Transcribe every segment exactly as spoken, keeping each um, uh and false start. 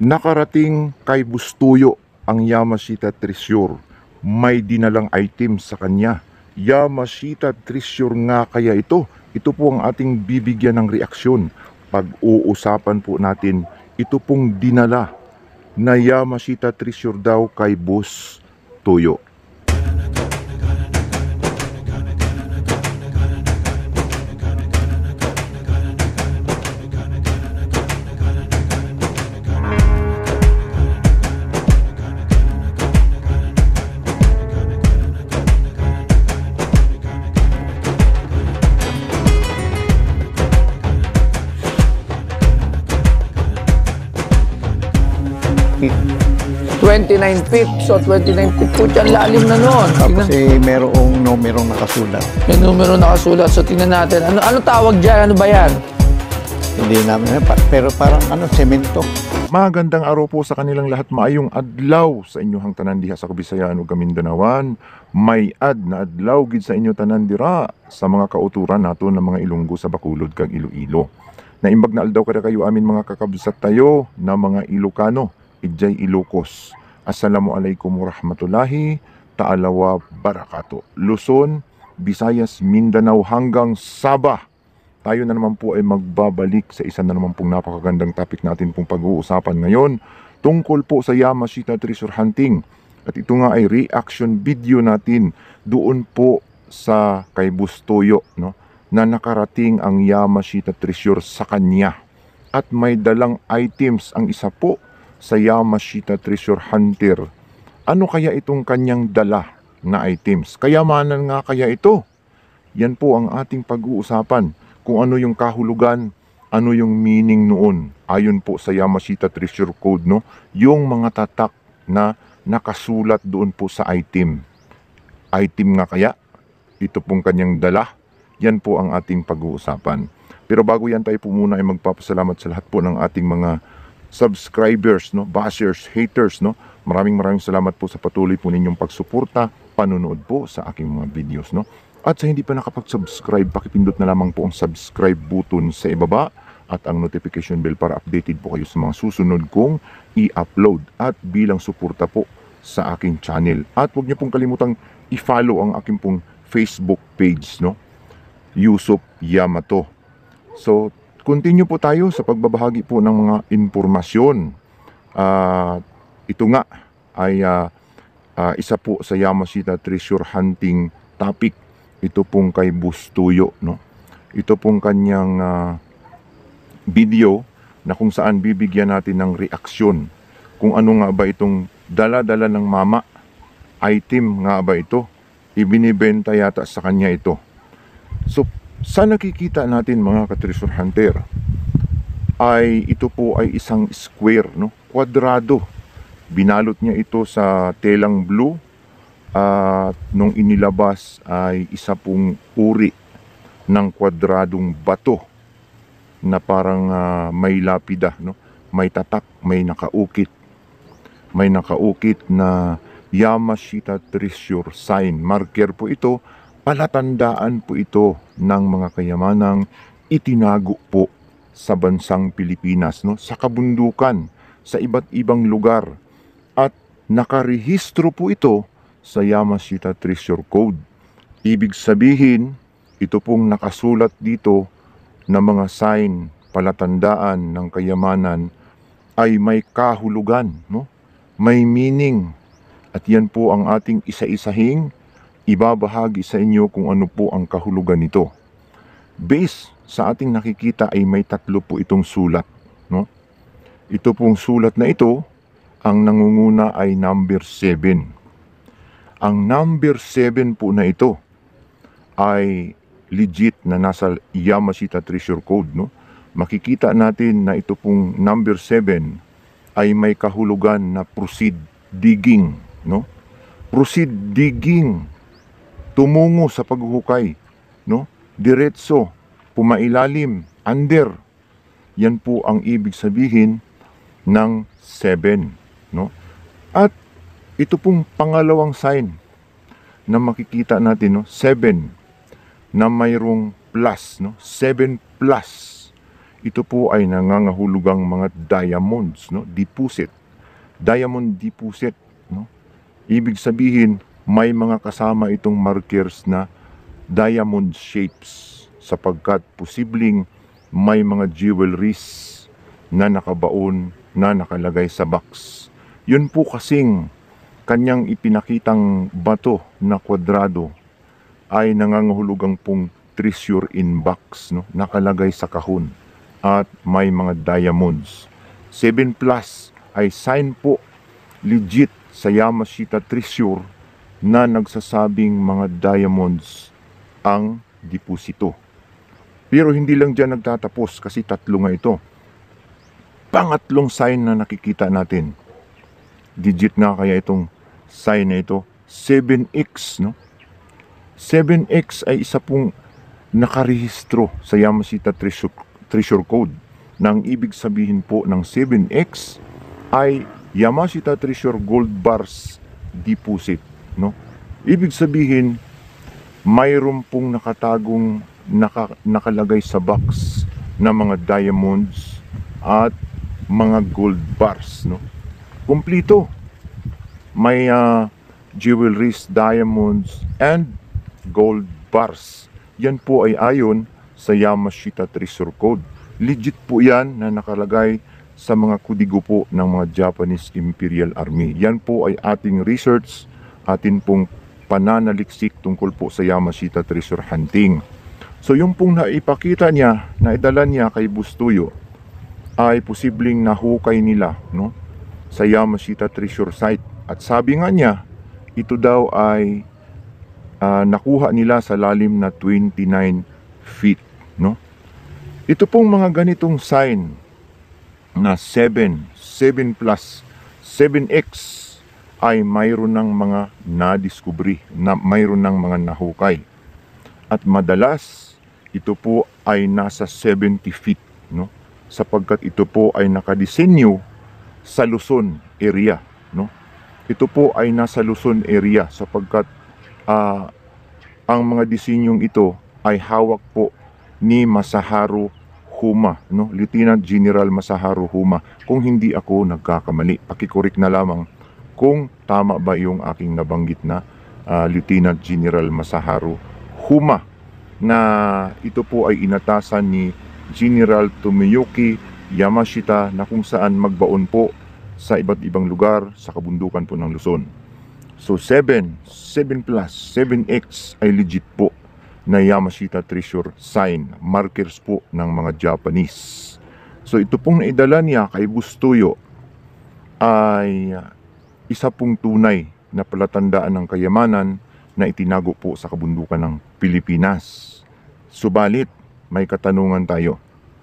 Nakarating kay Bustuyo ang Yamashita Treasure. May dinalang item sa kanya. Yamashita Treasure nga kaya ito? Ito po ang ating bibigyan ng reaksyon. Pag-uusapan po natin, ito pong dinala na Yamashita Treasure daw kay Bustuyo. twenty-nine feet. So, twenty-nine feet po dyan. Lalim na noon. Tapos eh, merong numerong nakasulat. May numero nakasulat. So, tingnan natin. Ano, ano tawag dyan? Ano ba yan? Hindi namin, pero parang ano, semento. Magandang araw po sa kanilang lahat. Maayong adlaw sa inyong tanan diha sa Kabisayan ug Kamindanawan. May ad na adlaw gid sa inyo tanan dira sa mga kauturan nato ng mga Ilonggo sa Bacolod kag Iloilo. Naimbag na aldaw kada kayo amin mga kakabsat tayo na mga Ilocano, Ijay Ilocos. Assalamualaikum warahmatullahi ta'ala wa barakato. Luzon, Visayas, Mindanao hanggang Sabah. Tayo na naman po ay magbabalik sa isa na naman pong napakagandang topic natin pong pag-uusapan ngayon tungkol po sa Yamashita Treasure Hunting. At ito nga ay reaction video natin doon po sa kay Bustuyo, no, na nakarating ang Yamashita Treasure sa kanya. At may dalang items ang isa po sa Yamashita Treasure Hunter. Ano kaya itong kanyang dala na items? Kayamanan nga kaya ito? Yan po ang ating pag-uusapan. Kung ano yung kahulugan, ano yung meaning noon. Ayon po sa Yamashita Treasure Code, no? Yung mga tatak na nakasulat doon po sa item. Item nga kaya? Ito pong kanyang dala. Yan po ang ating pag-uusapan. Pero bago yan tayo po muna ay magpapasalamat sa lahat po ng ating mga subscribers, no, bashers, haters, no. Maraming maraming salamat po sa patuloy po ninyong pagsuporta, panonood po sa aking mga videos, no. At sa hindi pa nakapag-subscribe, pakipindot na lamang po ang subscribe button sa ibaba at ang notification bell para updated po kayo sa mga susunod kong i-upload at bilang suporta po sa aking channel. At huwag niyo pong kalimutang i-follow ang aking pong Facebook page, no, Yusuf Yamato. So, continue po tayo sa pagbabahagi po ng mga impormasyon. Uh, ito nga ay uh, uh, isa po sa Yamashita Treasure Hunting topic. Ito pong kay Bustuyo, no? Ito pong kanyang uh, video na kung saan bibigyan natin ng reaksyon. Kung ano nga ba itong dala-dala ng mama, item nga ba ito? Ibinibenta yata sa kanya ito. So, sa nakikita natin mga ka-treasure hunter ay ito po ay isang square, no, kwadrado. Binalot niya ito sa telang blue at uh, nung inilabas ay isa pong uri ng kwadradong bato na parang uh, may lapida, no, may tatak, may nakaukit. May nakaukit na Yamashita Treasure sign. Marker po ito. Palatandaan po ito ng mga kayamanang itinago po sa bansang Pilipinas, no? Sa kabundukan, sa iba't ibang lugar. At nakarehistro po ito sa Yamashita Treasure Code. Ibig sabihin, ito pong nakasulat dito na mga sign, palatandaan ng kayamanan ay may kahulugan, no? May meaning. At yan po ang ating isa-isahing ibabahagi sa inyo kung ano po ang kahulugan nito. Base sa ating nakikita ay may tatlo po itong sulat, no? Ito pong sulat na ito, ang nangunguna ay number seven. Ang number seven po na ito ay legit na nasa Yamashita Treasure Code, no? Makikita natin na ito pong number seven ay may kahulugan na proceed digging, no? Proceed digging. Tumungo sa paghuhukay, no? Diretso, pumailalim, under. Yan po ang ibig sabihin ng seven, no? At ito pong pangalawang sign na makikita natin, no? seven na mayroong plus, no? seven plus. ito po ay nangangahulugang mga diamonds, no? Deposit. Diamond deposit, no? Ibig sabihin, may mga kasama itong markers na diamond shapes sapagkat posibleng may mga jewelries na nakabaon na nakalagay sa box. Yun po kasing kanyang ipinakitang bato na kwadrado ay nangangahulugang pong treasure in box, no? Nakalagay sa kahon at may mga diamonds. seven plus ay sign po legit sa Yamashita Treasure na nagsasabing mga diamonds ang deposito. Pero hindi lang dyan nagtatapos kasi tatlo nga ito. Pangatlong sign na nakikita natin, digit nga kaya itong sign na ito, seven x, no? seven x ay isa pong nakarehistro sa Yamashita Treasure, Treasure Code. Nang ibig sabihin po ng seven x ay Yamashita Treasure Gold Bars Deposit, no? Ibig sabihin, mayroon pong nakatagong naka, nakalagay sa box na mga diamonds at mga gold bars, no? Kumplito. May uh, jewelries, diamonds, and gold bars. Yan po ay ayon sa Yamashita Treasure Code. Legit po yan na nakalagay sa mga kudigo po ng mga Japanese Imperial Army. Yan po ay ating research, atin pong pananaliksik tungkol po sa Yamashita Treasure Hunting. So yung pong naipakita niya, naidala niya kay Bustuyo, ay posibleng nahukay nila, no, sa Yamashita Treasure Site. At sabi nga niya, ito daw ay uh, nakuha nila sa lalim na twenty-nine feet, no? Ito pong mga ganitong sign na seven, seven plus, seven x ay mayroon ng mga nadiskubre, na mayroon ng mga nahukay. At madalas, ito po ay nasa seventy feet, no? Sapagkat ito po ay nakadisenyo sa Luzon area, no? Ito po ay nasa Luzon area sapagkat uh, ang mga disenyong ito ay hawak po ni Masaharu Huma, no? Lieutenant General Masaharu Huma. Kung hindi ako nagkakamali, pakikorik na lamang kung tama ba yung aking nabanggit na uh, Lieutenant General Masaharu Huma, na ito po ay inatasan ni General Tomiyuki Yamashita na kung saan magbaon po sa iba't ibang lugar sa kabundukan po ng Luzon. So seven, seven plus, seven x ay legit po na Yamashita Treasure sign, markers po ng mga Japanese. So ito pong naidala niya kay Bustuyo ay isa pong tunay na palatandaan ng kayamanan na itinago po sa kabundukan ng Pilipinas. Subalit, may katanungan tayo.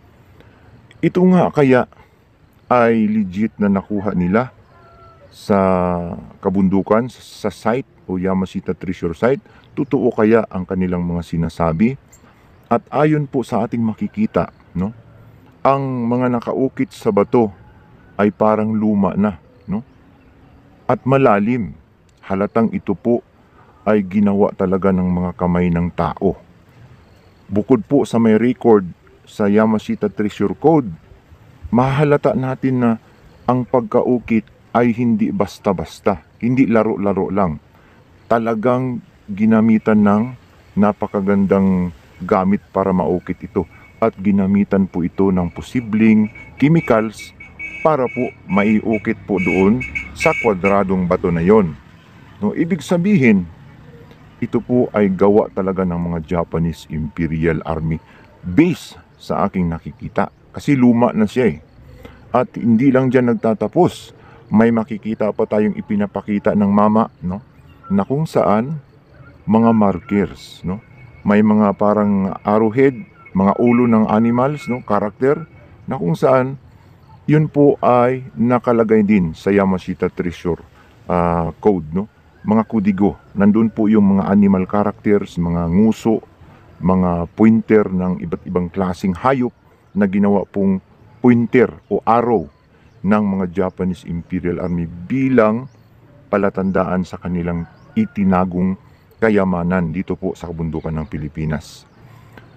Ito nga kaya ay legit na nakuha nila sa kabundukan, sa site o Yamashita Treasure Site? Totoo kaya ang kanilang mga sinasabi? At ayon po sa ating makikita, no, ang mga nakaukit sa bato ay parang luma na, no? At malalim. Halatang ito po ay ginawa talaga ng mga kamay ng tao. Bukod po sa may record sa Yamashita Treasure Code, mahalata natin na ang pagkaukit ay hindi basta-basta, hindi laro-laro lang. Talagang ginamitan ng napakagandang gamit para maukit ito at ginamitan po ito ng posibleng chemicals para po maiukit po doon sa kwadradong bato na yon. No, ibig sabihin, ito po ay gawa talaga ng mga Japanese Imperial Army based sa aking nakikita. Kasi luma na siya eh. At hindi lang dyan nagtatapos. May makikita pa tayong ipinapakita ng mama, no, na kung saan mga markers, no. May mga parang arrowhead, mga ulo ng animals, no, character, na kung saan yun po ay nakalagay din sa Yamashita Treasure uh, Code, no. Mga kudigo, nandun po yung mga animal characters, mga nguso, mga pointer ng iba't ibang klaseng hayop na ginawa pong pointer o arrow ng mga Japanese Imperial Army bilang palatandaan sa kanilang itinagong kayamanan dito po sa kabundukan ng Pilipinas.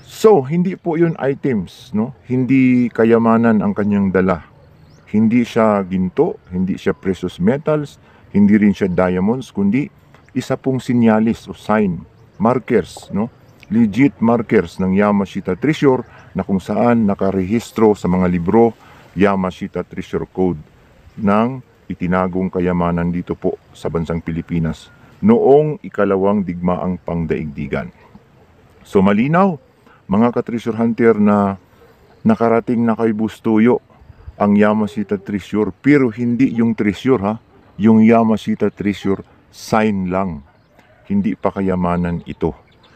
So, hindi po yun items, no? Hindi kayamanan ang kanyang dala. Hindi siya ginto, hindi siya precious metals, hindi rin siya diamonds, kundi isa pong sinyalis o sign, markers, no? Legit markers ng Yamashita Treasure na kung saan nakarehistro sa mga libro Yamashita Treasure Code ng itinagong kayamanan dito po sa bansang Pilipinas noong ikalawang digmaang pangdaigdigan. So malinaw, mga ka-treasure hunter, na nakarating na kay Bustuyo ang Yamashita Treasure, pero hindi yung treasure ha, yung Yamashita Treasure sign lang, hindi pa kayamanan ito.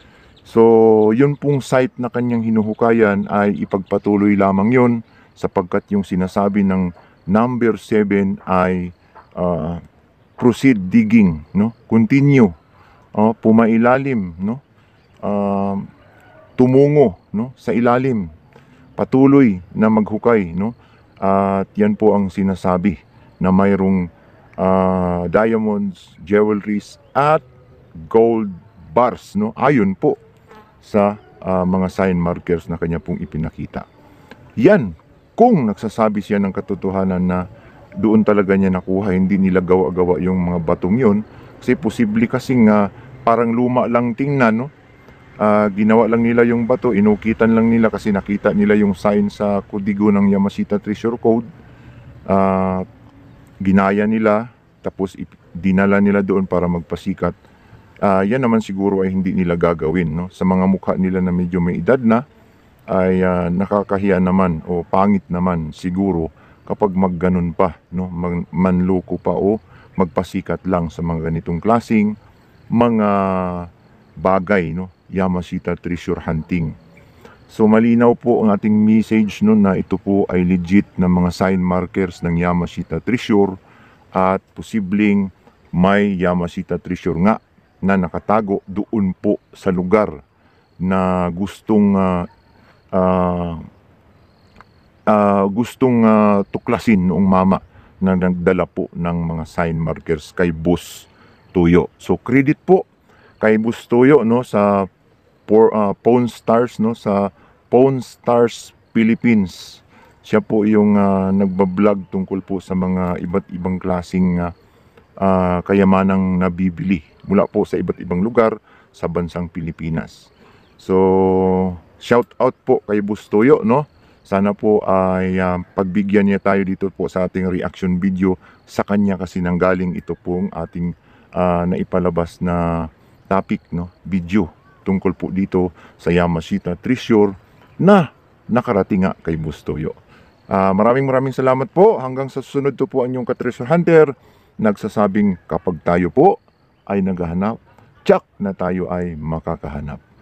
So yun pong site na kanyang hinuhukayan ay ipagpatuloy lamang yun, sapagkat yung sinasabi ng number seven ay uh, proceed digging, no? Continue, uh, pumailalim, no? Uh, tumungo, no? Sa ilalim, patuloy na maghukay, no? At yan po ang sinasabi na mayroong uh, diamonds, jewelries at gold bars, no? Ayon po sa uh, mga sign markers na kanya pong ipinakita. Yan, kung nagsasabi siya ng katotohanan na doon talaga niya nakuha, hindi nila gawa-gawa yung mga batong yun, kasi posible kasing uh, parang luma lang tingnan, no? Uh, ginawa lang nila yung bato, inukitan lang nila kasi nakita nila yung sign sa kodigo ng Yamashita Treasure Code, uh, ginaya nila, tapos dinala nila doon para magpasikat. Uh, yan naman siguro ay hindi nila gagawin, no? Sa mga mukha nila na medyo may edad na, ay uh, nakakahiya naman o pangit naman siguro kapag magganon pa, no? Mag, manloko pa o magpasikat lang sa mga ganitong klaseng mga bagay, no? Yamashita Treasure Hunting. So malinaw po ang ating message, no, na ito po ay legit na mga sign markers ng Yamashita Treasure at posibleng may Yamashita Treasure nga na nakatago doon po sa lugar na gustong uh, uh, uh, gustong uh, tuklasin noong mama na nagdala po ng mga sign markers kay Boss Tuyo. So credit po kay Boss Tuyo, no, sa for, uh, Pawn Stars, no, sa Pawn Stars Philippines. Siya po yung uh, nagbablog tungkol po sa mga iba't ibang klaseng uh, uh, kayamanang nabibili mula po sa iba't ibang lugar sa bansang Pilipinas. So shout out po kay Boss Tuyo, no. Sana po ay uh, pagbigyan niya tayo dito po sa ating reaction video sa kanya, kasi nanggaling ito pong ating uh, naipalabas na topic, no, video tungkol po dito sa Yamashita Treasure na nakarating nga kay Boss Tuyo. Uh, maraming maraming salamat po. Hanggang sa susunod, to po ang inyong ka-treasure hunter nagsasabing kapag tayo po ay naghahanap, tsak na tayo ay makakahanap.